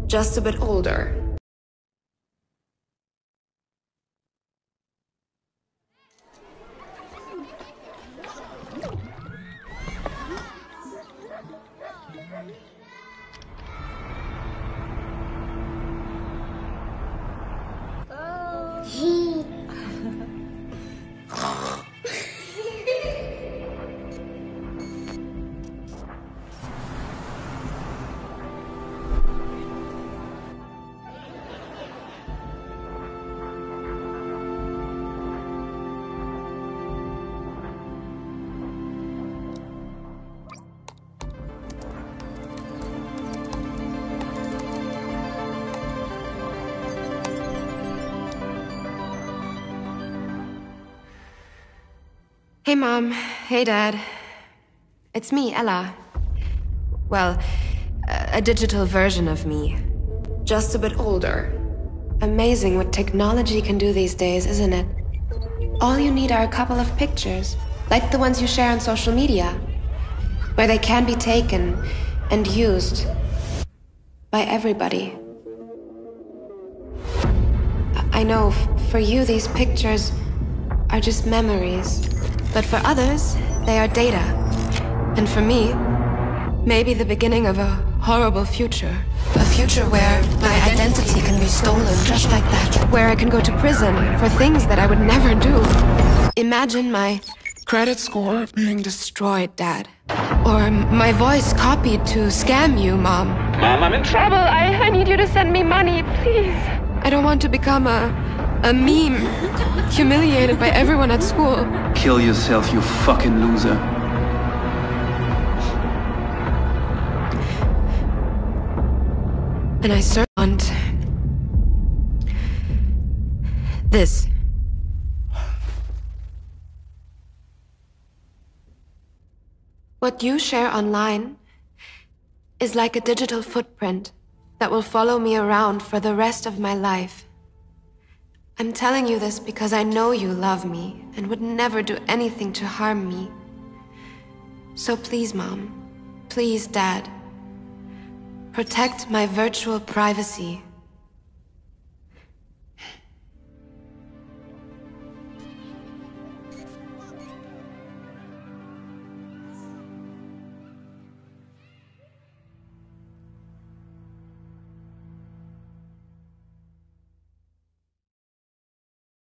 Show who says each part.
Speaker 1: just a bit older. Hey Mom, hey Dad. It's me, Ella. Well, a digital version of me. Just a bit older. Amazing what technology can do these days, isn't it? All you need are a couple of pictures, like the ones you share on social media, where they can be taken and used by everybody. I know, for you these pictures are just memories. But for others, they are data. And for me, maybe the beginning of a horrible future. A future where my identity can be stolen just like that. Where I can go to prison for things that I would never do. Imagine my credit score being destroyed, Dad. Or my voice copied to scam you, Mom.
Speaker 2: Mom, I'm in trouble.
Speaker 1: I need you to send me money, please. I don't want to become a meme, humiliated by everyone at school.
Speaker 2: Kill yourself, you fucking loser.
Speaker 1: And I certainly want this. What you share online is like a digital footprint that will follow me around for the rest of my life. I'm telling you this because I know you love me and would never do anything to harm me. So please, Mom, please, Dad, protect my virtual privacy